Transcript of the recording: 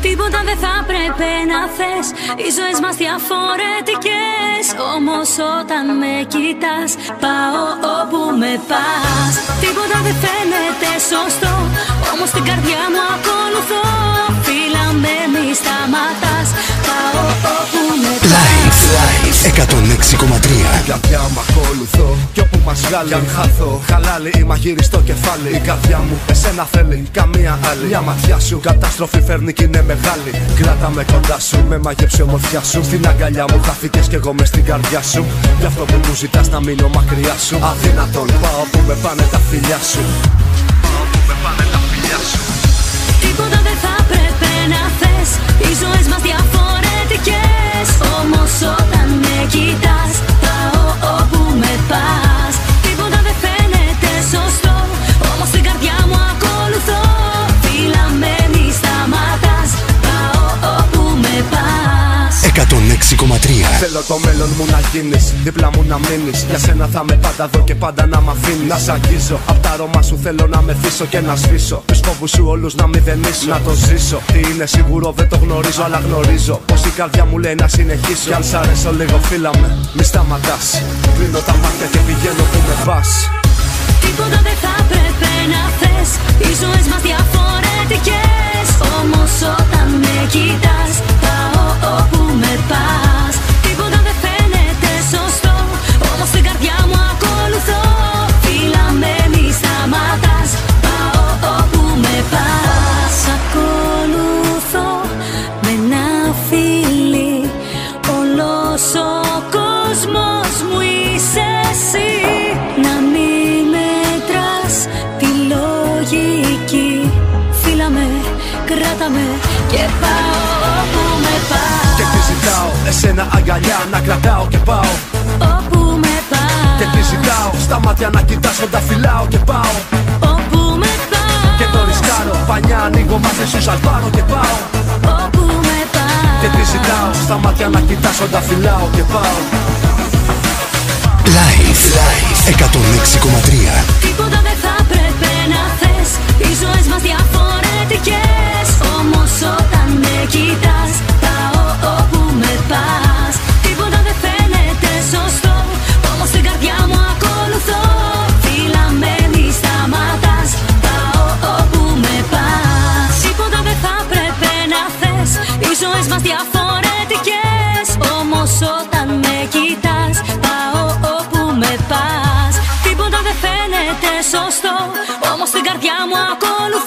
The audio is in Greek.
Τίποτα δεν θα πρέπει να θες. Οι ζωές μας διαφορετικές. Όμως όταν με κοιτάς, πάω όπου με πας. Τίποτα δεν φαίνεται σωστό, όμως την καρδιά μου ακολουθώ. Φίλα με, μη σταματάς, πάω όπου με πας. Live 106,3. Η καρδιά μου ακολουθώ κι όπου μας βγάλει. Κι αν χάθω, χαλάλι ή μαγείρι στο κεφάλι. Η καρδιά μου εσένα θέλει, καμία άλλη. Μια ματιά σου καταστροφή φέρνει κι είναι μεγάλη. Κράτα με κοντά σου, με μαγεύσει η ομορφιά σου. Στην αγκαλιά μου χάθηκες κι εγώ μες στην καρδιά σου. Γι' αυτό που μου ζητάς να μείνω μακριά σου. Αδύνατον, πάω που με πάνε τα φιλιά σου. Πάω που με πάνε τα φιλιά σου. Τίποτα δεν θα πρέπει να θες. Οι ζωές μας διαφορετικές. Όμως όταν με κοιτάς, πάω όπου με πας. Τίποτα δεν φαίνεται σωστό, όμως την καρδιά μου ακολουθώ. Φίλα με, μη σταματάς, πάω όπου με πας. 106,3. Θέλω το μέλλον μου να γίνεις, δίπλα μου να μείνεις. Για σένα θα με πάντα δω και πάντα να μ' αφήνεις. Να σ' αγγίζω, απ' τα αρώμα σου θέλω να με θύσω και να σβήσω. Τους φόβους σου όλους να μηδενίσω, να το ζήσω. Τι είναι σίγουρο δεν το γνωρίζω, αλλά γνωρίζω πως η καρδιά μου λέει να συνεχίσω. Κι αν σ' αρέσω λίγο φίλα με, μη σταματάς. Κλείνω τα μάτια και πηγαίνω που με πας. Τίποτα δεν θα πρέπει να θες. Οι ζωές μας διαφορετικές. Όμως όταν με κοιτάς, πάω όπου με πας. Τίποτα δεν φαίνεται σωστό, όμως την καρδιά μου ακολουθώ. Φίλα με, μη σταματάς, πάω όπου με πας. Ακολουθώ με ένα φίλι. Όλος ο κόσμος μου είσαι εσύ. Να μην μετράς τη λογική. Φίλα με, κράτα με και πάω όπου με πας. Και τι ζητάω, εσένα αγκαλιά να κρατάω και πάω. Όπου με πας. Και τι ζητάω, στα μάτια να κοιτάσω, τα φυλάω και πάω. Όπου με πας. Και το ρισκάρω, πανιά ανοίγω, μαζί σου σαλπάρω και πάω. Όπου με πας. Και τι ζητάω, στα μάτια να κοιτάσω, τα φυλάω και πάω. Live 106,3. Τίποτα δεν θα πρέπει να θες. Οι ζωές μας διαφορετικές. Όμως όταν με κοιτάς, πάω όπου με πας. Τίποτα δεν φαίνεται σωστό, όμως την καρδιά μου ακολουθώ. Φίλα με, μη σταματάς, πάω όπου με πας. Τίποτα δεν θα πρέπει να θες. Οι ζωές μας διαφορετικές. Όμως όταν με κοιτάς, πάω όπου με πας. Τίποτα δεν φαίνεται σωστό, όμως την καρδιά μου ακολουθώ.